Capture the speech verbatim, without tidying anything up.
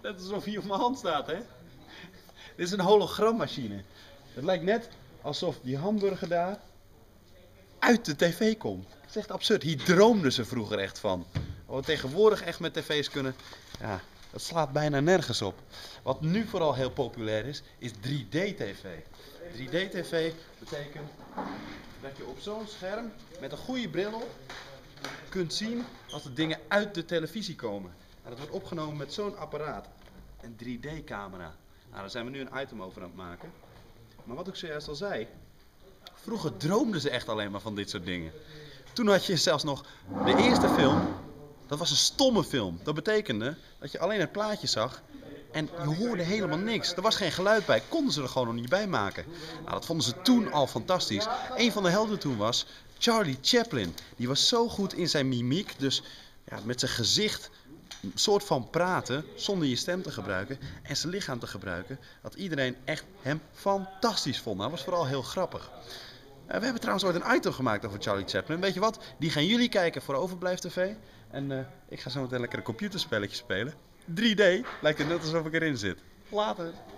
Net alsof hij op mijn hand staat, hè? Dit is een hologrammachine. Het lijkt net alsof die hamburger daar uit de tv komt. Het is echt absurd. Hier droomden ze vroeger echt van. Wat we tegenwoordig echt met tv's kunnen, ja, dat slaat bijna nergens op. Wat nu vooral heel populair is, is drie D tv. drie D tv betekent dat je op zo'n scherm met een goede bril op kunt zien als de dingen uit de televisie komen. En dat wordt opgenomen met zo'n apparaat. Een drie D camera. Nou, daar zijn we nu een item over aan het maken. Maar wat ik zojuist al zei, vroeger droomden ze echt alleen maar van dit soort dingen. Toen had je zelfs nog de eerste film, dat was een stomme film. Dat betekende dat je alleen het plaatje zag en je hoorde helemaal niks. Er was geen geluid bij, konden ze er gewoon nog niet bij maken. Nou, dat vonden ze toen al fantastisch. Een van de helden toen was Charlie Chaplin. Die was zo goed in zijn mimiek, dus ja, met zijn gezicht een soort van praten zonder je stem te gebruiken en zijn lichaam te gebruiken, dat iedereen echt hem fantastisch vond. Dat was vooral heel grappig. Uh, we hebben trouwens ooit een item gemaakt over Charlie Chaplin. Weet je wat? Die gaan jullie kijken voor Overblijf T V. En uh, ik ga zo meteen lekker een computerspelletje spelen. drie D, lijkt het net alsof ik erin zit. Later.